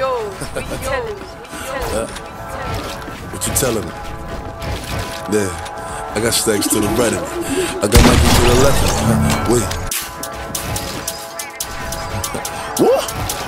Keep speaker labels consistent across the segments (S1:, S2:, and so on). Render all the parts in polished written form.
S1: What you telling me? Yeah, I got stacks to the right of me. I got Mikey to the left of me. Wait. What?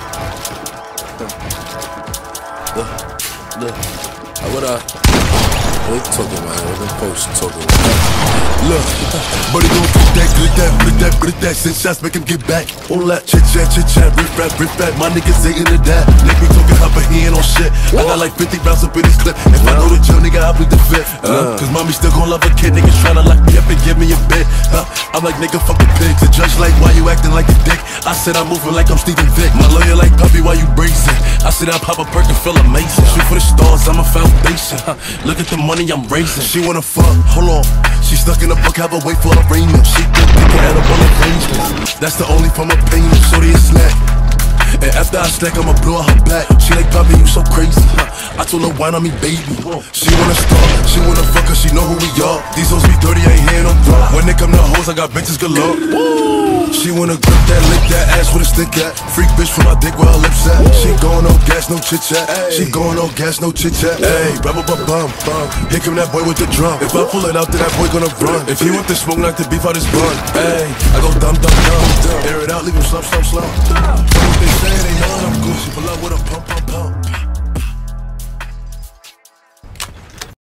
S1: Look. What they talking about? What them folks talking about? Look, buddy gon' grip that, send shots, make him get back. All that chit chat, rip rap, my niggas ain't into that. Nigga talking hot, but he ain't on shit. I got like 50 rounds up in this clip. If I know the jail, nigga, I'll be the fifth. Cause mommy still gon' love a kid, niggas tryna lock me up and give me a bit. I'm like, nigga, fuck the pigs. The judge like, why you acting like a dick? I said I'm moving like I'm Stephen Vick. My lawyer like, puppy, why you bracing? I said I pop a perk and feel amazing. Shoot for the stars, I'm a foundation. Look at the money I'm raising. She wanna fuck, hold on. She stuck in a book, have a wait for arraignment. She been thinking edible arrangements. That's the only form of payment, shorty a snack. And after I stack, I'ma blow her back. She like, Bobby, you so crazy. I told her, wine on me, baby. She wanna start, she wanna fuck her, she know who we are. These hoes be dirty, I ain't hearing no talk. When they come to hoes, I got bitches galore. She wanna grip that, lick that ass with a stick at. Freak bitch from my dick where her lips at. She going no gas, no chit chat. She going no gas, no chit chat. Ayy, bum. Here come that boy with the drum. If I pull it out, then that boy gonna run. If he want the smoke, knock the beef out his bun. Ayy, I go dumb. Air it out, leave him slump. What they say, they know I'm Gucci. Pull up with a pump.